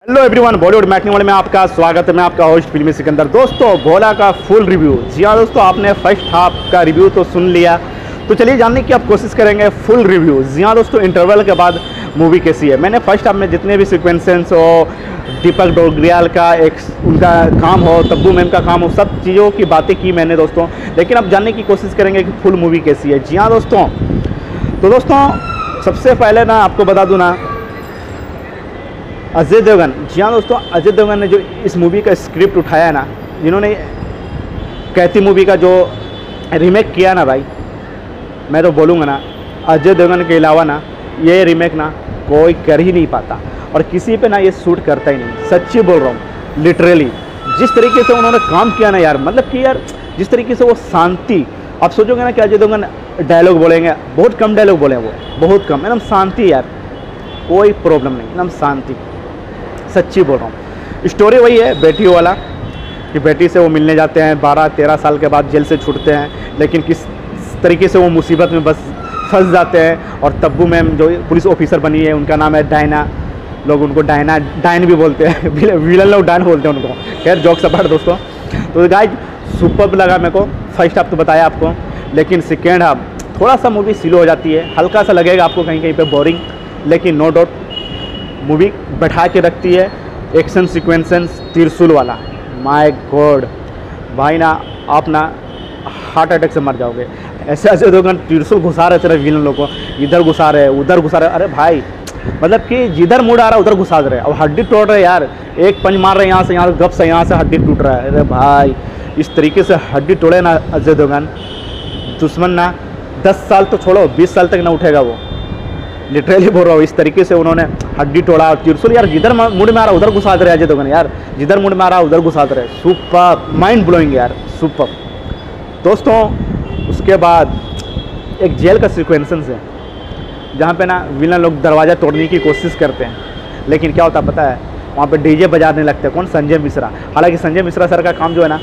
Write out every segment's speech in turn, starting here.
Hello everyone, Bollywood matinee में आपका स्वागत है। मैं आपका होस्ट फिल्मी सिकंदर। दोस्तों, भोला का फुल रिव्यू। जी हाँ दोस्तों, आपने फर्स्ट हाफ का रिव्यू तो सुन लिया, तो चलिए जानने की आप कोशिश करेंगे फुल रिव्यू। जी हाँ दोस्तों, इंटरवल के बाद मूवी कैसी है। मैंने फर्स्ट हाफ में जितने भी सिक्वेंसेस हो, दीपक डोगरियाल का एक उनका काम हो, तब्बू मैम का काम हो, सब चीज़ों की बातें की मैंने दोस्तों। लेकिन अब जानने की कोशिश करेंगे कि फुल मूवी कैसी है। जी हाँ दोस्तों, तो दोस्तों सबसे पहले ना आपको बता दूँ ना, अजय देवगन। जी हाँ दोस्तों, अजय देवगन ने जो इस मूवी का स्क्रिप्ट उठाया है ना, जिन्होंने कैथी मूवी का जो रीमेक किया ना भाई, मैं तो बोलूँगा ना, अजय देवगन के अलावा ना ये रीमेक ना कोई कर ही नहीं पाता और किसी पे ना ये शूट करता ही नहीं। सच्ची बोल रहा हूँ, लिटरली जिस तरीके से उन्होंने काम किया ना यार, मतलब कि यार जिस तरीके से वो शांति, आप सोचोगे ना कि अजय देवगन डायलॉग बोलेंगे, बहुत कम डायलॉग बोले, वो बहुत कम, एकदम शांति यार, कोई प्रॉब्लम नहीं, एकदम शांति। सच्ची बोल रहा हूँ। स्टोरी वही है बेटी वाला, कि बेटी से वो मिलने जाते हैं, 12-13 साल के बाद जेल से छूटते हैं, लेकिन किस तरीके से वो मुसीबत में बस फंस जाते हैं। और तब्बू मैम जो पुलिस ऑफिसर बनी है, उनका नाम है डायना, लोग उनको डायन भी बोलते हैं, विलन लोग डायन बोलते हैं उनको। खैर जोक्स अपार्ट दोस्तों, तो गाइस सुपर्ब लगा मेरे को। फर्स्ट हाफ तो बताया आपको, लेकिन सेकेंड हाफ थोड़ा सा मूवी स्लो हो जाती है, हल्का सा लगेगा आपको कहीं कहीं पे बोरिंग, लेकिन नो डाउट मूवी बैठा के रखती है। एक्शन सीक्वेंसेस त्रिशूल वाला, माय गॉड भाई ना, आप ना हार्ट अटैक से मर जाओगे। ऐसे ऐसे दो त्रिशूल घुसा रहे तेरे विलन लोग को, इधर घुसा रहे उधर घुसा रहे, अरे भाई मतलब कि जिधर मूड आ रहा है उधर घुसा रहे। अब हड्डी तोड़ रहे यार, एक पंच मार रहे यहाँ से, यहाँ गप से यहाँ से हड्डी टूट रहा है। अरे भाई इस तरीके से हड्डी तोड़े ना अजय देवगन, दुश्मन ना 10 साल तो छोड़ो 20 साल तक ना उठेगा वो। लिटरली बोल रहा हूँ, इस तरीके से उन्होंने हड्डी तोड़ा। और त्रिशूल यार जिधर मूड में आ रहा उधर घुसा दे रहे अजय देवगन यार, जिधर मूड में आ रहा उधर घुसा दे रहे। सुपर, माइंड ब्लोइंग यार, सुपर। दोस्तों उसके बाद एक जेल का सीक्वेंसेस है, जहाँ पे ना विलन लोग दरवाज़ा तोड़ने की कोशिश करते हैं, लेकिन क्या होता पता है, वहाँ पे डीजे बजाने लगते हैं। कौन? संजय मिश्रा। हालांकि संजय मिश्रा सर का काम जो है ना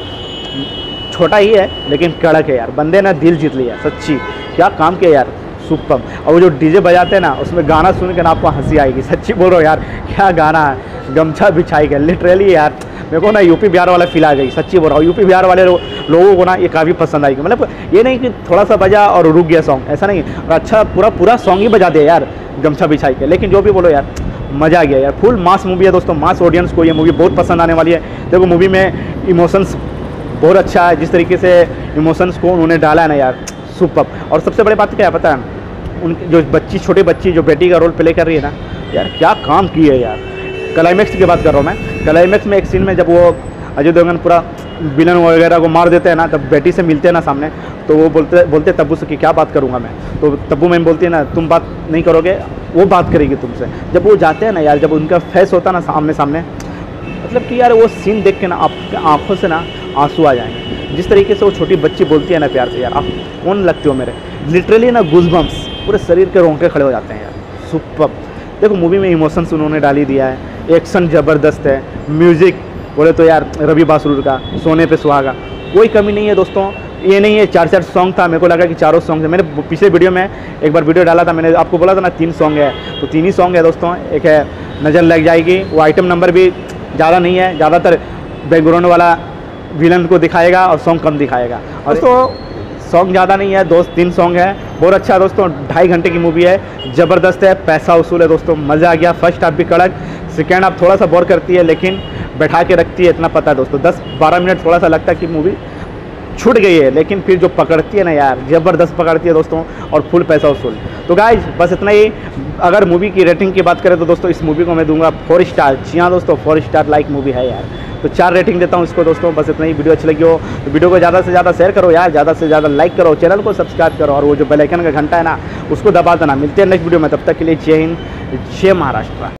छोटा ही है, लेकिन कड़क है यार, बंदे ने दिल जीत लिया। सच्ची क्या काम किया यार, सुपर। और वो जो डीजे बजाते हैं ना, उसमें गाना सुन के ना आपको हंसी आएगी। सच्ची बोल रहा हूँ यार, क्या गाना है, गमछा बिछाई गया। लिटरली यार मेरे को ना यूपी बिहार वाला फील आ गई। सच्ची बोल रहा हूँ, यूपी बिहार वाले लोगों को ना ये काफ़ी पसंद आएगी। मतलब ये नहीं कि थोड़ा सा बजा और रुक गया सॉन्ग, ऐसा नहीं। और अच्छा पूरा सॉन्ग ही बजा दिया यार गमछा बिछाई के। लेकिन जो भी बोलो यार, मज़ा आ गया यार। फुल मास मूवी है दोस्तों, मास ऑडियंस को ये मूवी बहुत पसंद आने वाली है। देखो मूवी में इमोशंस बहुत अच्छा है, जिस तरीके से इमोशंस को उन्होंने डाला है ना यार, सुपर। और सबसे बड़ी बात क्या है पता है, उनकी जो बच्ची, छोटी बच्ची जो बेटी का रोल प्ले कर रही है ना यार, क्या काम की है यार। क्लाइमैक्स की बात कर रहा हूँ मैं। क्लाइमैक्स में एक सीन में जब वो अजय देवगन पूरा विलन वगैरह को मार देते हैं ना, तब बेटी से मिलते हैं ना सामने, तो वो बोलते तब्बू से कि क्या बात करूँगा मैं। तो तब्बू मैम बोलती है ना, तुम बात नहीं करोगे, वो बात करेगी तुमसे। जब वो जाते हैं ना यार, जब उनका फेस होता है ना सामने सामने, मतलब कि यार वो सीन देख के ना आपके आँखों से ना आंसू आ जाएंगे। जिस तरीके से वो छोटी बच्ची बोलती है ना प्यार से, यार आप कौन लगते हो मेरे, लिटरली ना गूज़बम्प्स, पूरे शरीर के रोंगटे खड़े हो जाते हैं यार, सुपर। देखो मूवी में इमोशंस उन्होंने डाली दिया है, एक्शन ज़बरदस्त है, म्यूज़िक बोले तो यार रवि बासुर का सोने पे सुहागा, कोई कमी नहीं है दोस्तों। ये नहीं है 4 सॉन्ग था, मेरे को लगा कि चारों सॉन्ग है। मैंने पिछले वीडियो में एक बार वीडियो डाला था, मैंने आपको बोला था ना 3 सॉन्ग है, तो 3 ही सॉन्ग है दोस्तों। एक है नज़र लग जाएगी, वो आइटम नंबर भी ज़्यादा नहीं है, ज़्यादातर बैकग्राउंड वाला विलन को दिखाएगा और सॉन्ग कम दिखाएगा। और दोस्तों सॉन्ग ज़्यादा नहीं है, 2-3 सॉन्ग है, बहुत अच्छा है दोस्तों। 2.5 घंटे की मूवी है, ज़बरदस्त है, पैसा वसूल है दोस्तों, मज़ा आ गया। फर्स्ट हाफ भी कड़क, सेकेंड हाफ थोड़ा सा बोर करती है, लेकिन बैठा के रखती है, इतना पता है दोस्तों। 10-12 मिनट थोड़ा सा लगता है कि मूवी छूट गई है, लेकिन फिर जो पकड़ती है ना यार, ज़बरदस्त पकड़ती है दोस्तों, और फुल पैसा वसूल। तो गाइज बस इतना ही। अगर मूवी की रेटिंग की बात करें तो दोस्तों इस मूवी को मैं दूंगा 4 स्टार। जी हाँ दोस्तों, 4 स्टार लाइक मूवी है यार, तो 4 रेटिंग देता हूँ इसको दोस्तों। बस इतना ही। वीडियो अच्छी लगी हो तो वीडियो को ज़्यादा से ज़्यादा शेयर करो यार, ज़्यादा से ज़्यादा लाइक करो, चैनल को सब्सक्राइब करो, और वो जो बेल आइकन का घंटा है ना उसको दबा देना। मिलते हैं नेक्स्ट वीडियो में, तब तक के लिए जय हिंद, जय महाराष्ट्र।